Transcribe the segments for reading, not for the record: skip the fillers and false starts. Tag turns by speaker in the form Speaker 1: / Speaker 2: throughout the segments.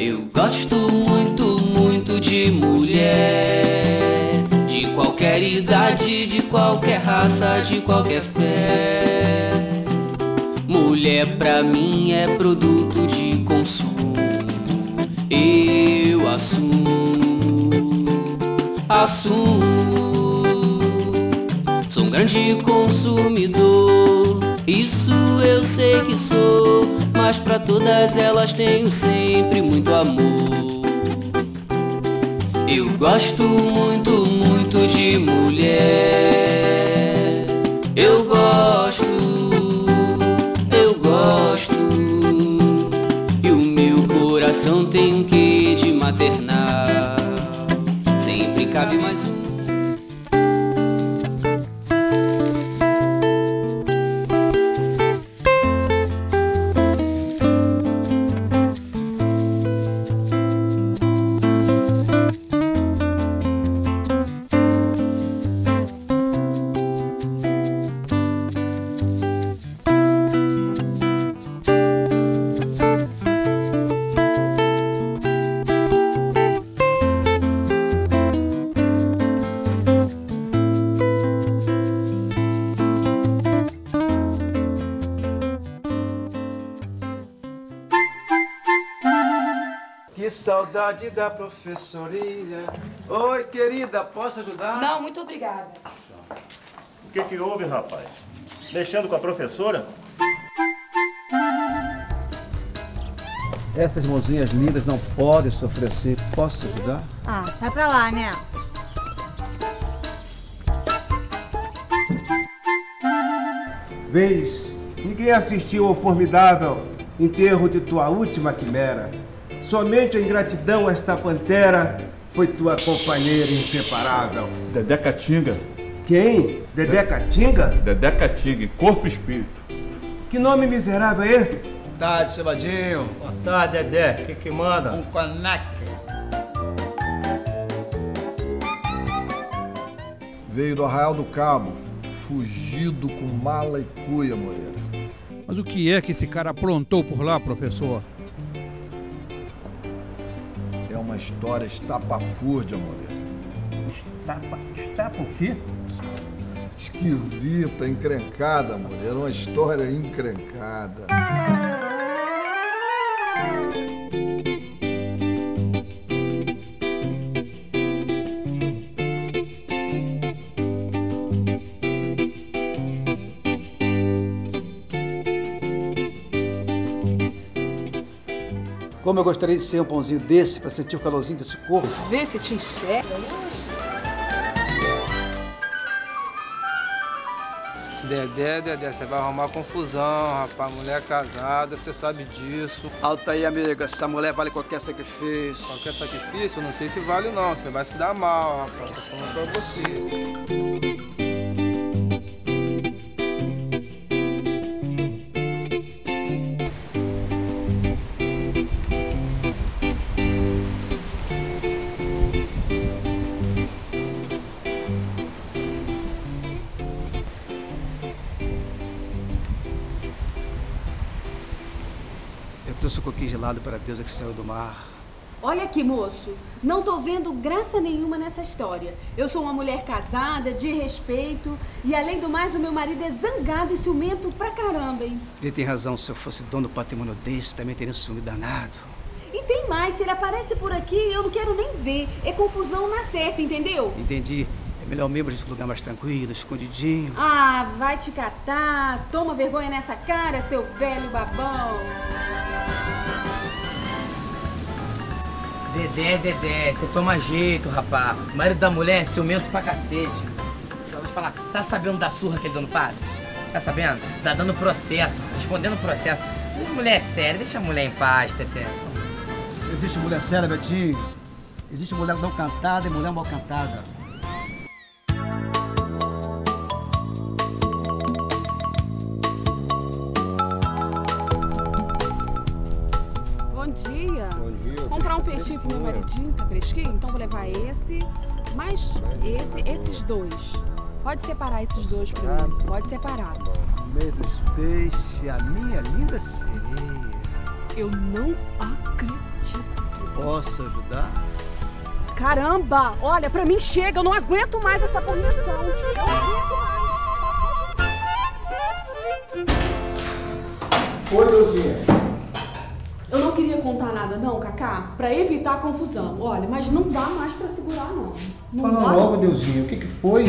Speaker 1: Eu gosto muito, muito de mulher, de qualquer idade, de qualquer raça, de qualquer fé. Mulher pra mim é produto de consumo. Eu assumo. Sou um grande consumidor, isso eu sei que sou, mas pra todas elas tenho sempre muito amor. Eu gosto muito, muito de mulher. Eu gosto. E o meu coração tem um quê de maternal. Sempre cabe mais um.
Speaker 2: Que saudade da professoria. Oi, querida, posso ajudar?
Speaker 3: Não, muito obrigada.
Speaker 4: O que houve, rapaz? Mexendo com a professora?
Speaker 2: Essas mãozinhas lindas não podem sofrer assim. Posso te ajudar?
Speaker 5: Ah, sai pra lá, né?
Speaker 6: Vês, ninguém assistiu ao formidável enterro de tua última quimera. Somente a ingratidão a esta pantera foi tua companheira inseparável.
Speaker 4: Dedé Catinga.
Speaker 6: Quem? Dedé Catinga?
Speaker 4: Dedé Catinga, corpo e espírito.
Speaker 6: Que nome miserável é esse?
Speaker 7: Boa tarde, Cebadinho.
Speaker 8: Boa tarde, Dedé. O que manda?
Speaker 7: Um conaque.
Speaker 9: Veio do Arraial do Cabo, fugido com mala e cuia, Moreira.
Speaker 10: Mas o que é que esse cara aprontou por lá, professor?
Speaker 9: É uma história estapafúrdia, Moreira.
Speaker 10: Estapa o quê?
Speaker 9: Esquisita, encrencada, Moreira. Uma história encrencada.
Speaker 2: Como eu gostaria de ser um pãozinho desse para sentir o calorzinho desse corpo.
Speaker 3: Vê se te enxerga.
Speaker 8: Dedé, você vai arrumar confusão, rapaz. Mulher casada, você sabe disso.
Speaker 2: Alta aí, amiga. Essa mulher vale qualquer sacrifício.
Speaker 8: Qualquer sacrifício, não sei se vale não. Você vai se dar mal, rapaz. Tô falando pra você.
Speaker 2: Eu trouxe o coquinho gelado para a deusa que saiu do mar.
Speaker 3: Olha aqui, moço. Não tô vendo graça nenhuma nessa história. Eu sou uma mulher casada, de respeito. E além do mais, o meu marido é zangado e ciumento pra caramba, hein?
Speaker 2: Ele tem razão. Se eu fosse dono do patrimônio desse, também teria um ciúme danado.
Speaker 3: E tem mais. Se ele aparece por aqui, eu não quero nem ver. É confusão na certa, entendeu?
Speaker 2: Entendi. É melhor mesmo a gente ir pra um lugar mais tranquilo, escondidinho.
Speaker 3: Ah, vai te catar. Toma vergonha nessa cara, seu velho babão.
Speaker 11: Dedé, você toma jeito, rapaz. O marido da mulher é ciumento pra cacete. Só vou te falar, tá sabendo da surra que ele deu no padre? Tá sabendo? Tá dando processo, respondendo processo. Mulher séria, deixa a mulher em paz, Teté.
Speaker 2: Existe mulher séria, Betinho. Existe mulher não cantada e mulher mal cantada.
Speaker 3: Bom dia.
Speaker 8: Bom dia.
Speaker 3: Comprar um peixinho pro meu maridinho, tá fresquinho? Então vou levar esse, mais esses dois. Pode separar esses dois pra mim. Pode separar.
Speaker 2: No meio dos peixes, a minha linda sereia.
Speaker 3: Eu não acredito.
Speaker 2: Posso ajudar?
Speaker 3: Caramba! Olha, pra mim chega, eu não aguento mais essa condição. Eu não aguento mais.
Speaker 6: Oi, Deusinha.
Speaker 3: Eu não queria contar nada não, Cacá, pra evitar confusão. Olha, mas não dá mais pra segurar não.
Speaker 6: Fala logo, Deusinha, o que foi?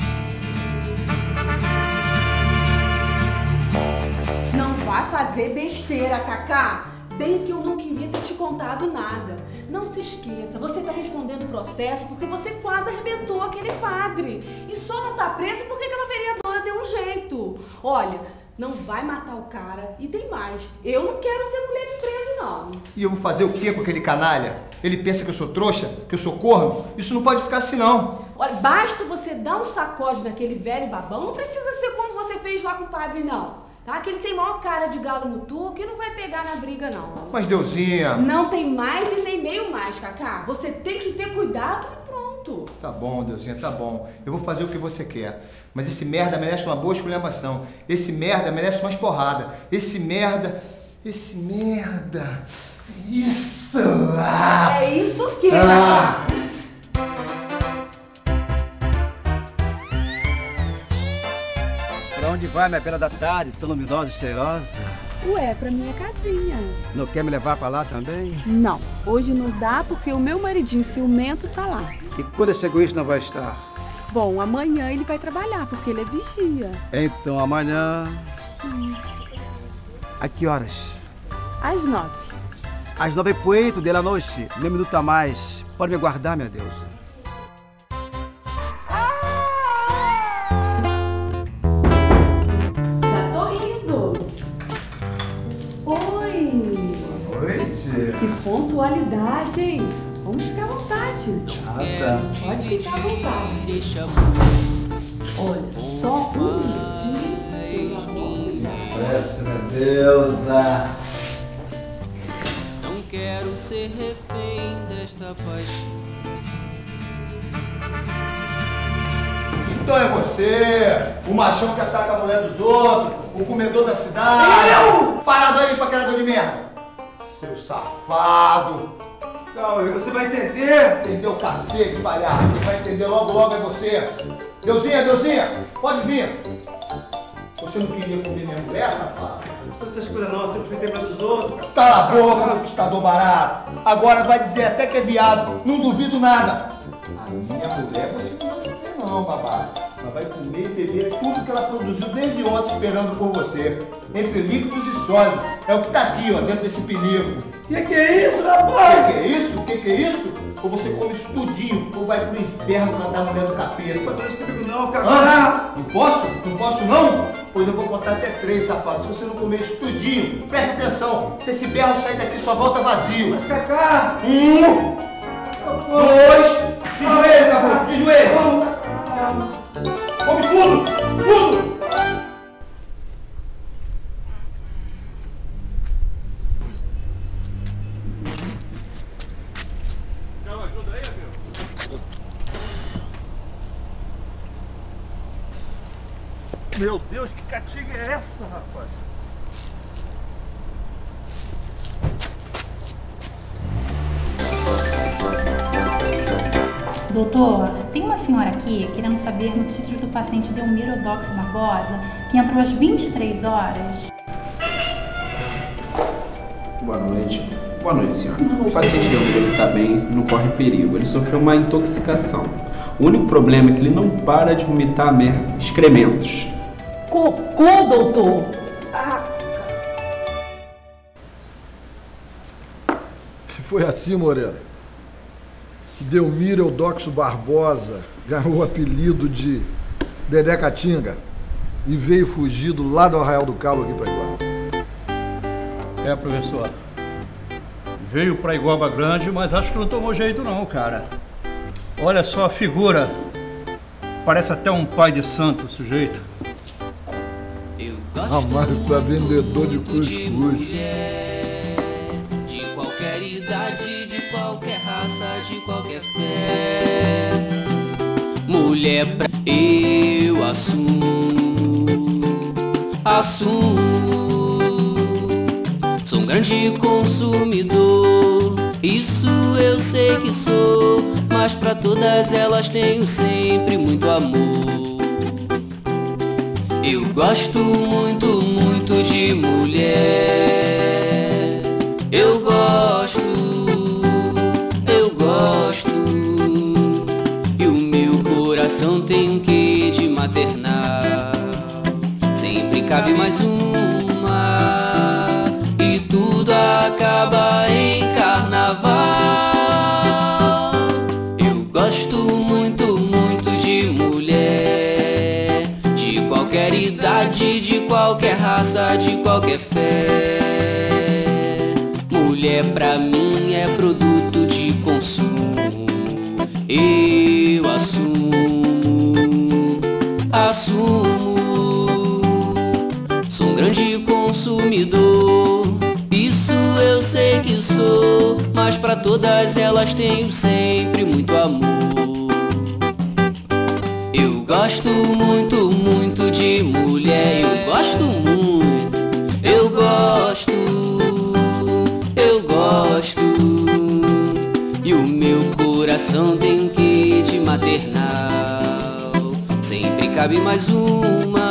Speaker 3: Não vai fazer besteira, Cacá. Bem que eu não queria ter te contado nada. Não se esqueça, você tá respondendo o processo porque você quase arrebentou aquele padre. E só não tá preso porque aquela vereadora deu um jeito. Olha, não vai matar o cara. E tem mais, eu não quero ser mulher de preso, não.
Speaker 5: E eu vou fazer o quê com aquele canalha? Ele pensa que eu sou trouxa? Que eu sou corno? Isso não pode ficar assim, não.
Speaker 3: Olha, basta você dar um sacode naquele velho babão. Não precisa ser como você fez lá com o padre, não. Tá? Que ele tem maior cara de galo no tuco e não vai pegar na briga, não.
Speaker 5: Mas, Deusinha...
Speaker 3: Não tem mais e nem meio mais, Cacá. Você tem que ter cuidado e pronto.
Speaker 5: Tá bom, Deusinha, tá bom. Eu vou fazer o que você quer. Mas esse merda merece uma boa esculhambação. Esse merda merece umas porradas. Esse merda... Isso! Ah!
Speaker 3: É isso que, Cacá?
Speaker 2: Pra onde vai, minha bela da tarde, tão luminosa e cheirosa?
Speaker 3: Ué, pra minha casinha.
Speaker 2: Não quer me levar pra lá também?
Speaker 3: Não, hoje não dá porque o meu maridinho ciumento tá lá.
Speaker 2: E quando esse egoísta não vai estar?
Speaker 3: Bom, amanhã ele vai trabalhar porque ele é vigia.
Speaker 2: Então amanhã... A que horas?
Speaker 3: Às 9.
Speaker 2: Às 9:08 da noite, nem minuto a mais. Pode me guardar, minha deusa.
Speaker 3: Que pontualidade, hein? Vamos ficar à vontade. Pode ficar à vontade. Olha, só um minutinho, pelo amor de Deus.
Speaker 7: Presta, minha deusa.
Speaker 1: Não quero ser refém desta paixão.
Speaker 5: Então é você, o machão que ataca a mulher dos outros, o comedor da cidade. Eu! Parador aí, paquerador de merda. Seu safado!
Speaker 2: Calma, você vai entender!
Speaker 5: Entendeu, cacete, palhaço? Você vai entender logo é você! Deusinha, pode vir! Você não queria comer minha mulher, safado?
Speaker 2: Não essas coisas não, você precisa lembrar dos outros, cara.
Speaker 5: Cala a boca, conquistador barato! Agora vai dizer até que é viado, não duvido nada! A minha mulher você não vai comer não, babado. Ela vai comer e beber tudo que ela produziu desde ontem esperando por você. Entre líquidos e sólidos. É o que tá aqui, ó, dentro desse pinico.
Speaker 2: Que é isso, rapaz?
Speaker 5: Que é isso? Que é isso? Ou você come isso tudinho, ou vai pro inferno cantar a mulher do capeta.
Speaker 2: Não pode fazer isso comigo não, cara.
Speaker 5: Não posso? Não posso não? Pois eu vou contar até 3, safado. Se você não comer isso tudinho, preste atenção. Se esse berro sair daqui, só volta vazio.
Speaker 2: Mas, Cacá!
Speaker 5: 1, 2, de joelho, caboclo, de joelho. Come tudo!
Speaker 4: Meu Deus, que catinga é essa, rapaz?
Speaker 12: Doutor, tem uma senhora aqui querendo saber notícias do paciente Delmiro Eudoxio Barbosa, que entrou às 23 horas.
Speaker 13: Boa noite. Boa noite, senhora. O paciente Delmiro está bem, não corre perigo. Ele sofreu uma intoxicação. O único problema é que ele não para de vomitar excrementos.
Speaker 3: Cocô, doutor!
Speaker 9: Foi assim, Moreira, que Delmiro Eudoxio Barbosa ganhou o apelido de Dedé Catinga e veio fugido lá do Arraial do Cabo aqui para Iguaba.
Speaker 10: É, professor. Veio pra Iguaba Grande, mas acho que não tomou jeito não, cara. Olha só a figura. Parece até um pai de santo, o sujeito.
Speaker 9: Mas tu é vendedor de cuscuz.
Speaker 1: De qualquer idade, de qualquer raça, de qualquer fé. Mulher pra eu assumo. Sou um grande consumidor isso eu sei que sou, mas pra todas elas tenho sempre muito amor. Eu gosto muito, muito de mulher. Eu gosto. E o meu coração tem um quê de maternal. Sempre cabe mais uma e tudo acaba em carnaval. Eu gosto muito, muito de mulher, de qualquer idade, de qualquer raça, de qualquer fé. Mulher pra mim é produto de consumo. Eu assumo. Sou um grande consumidor, isso eu sei que sou, mas pra todas elas tenho sempre muito amor. Eu gosto muito, muito de mulher. Eu gosto muito, eu gosto. E o meu coração tem um quê de maternal. Sempre cabe mais uma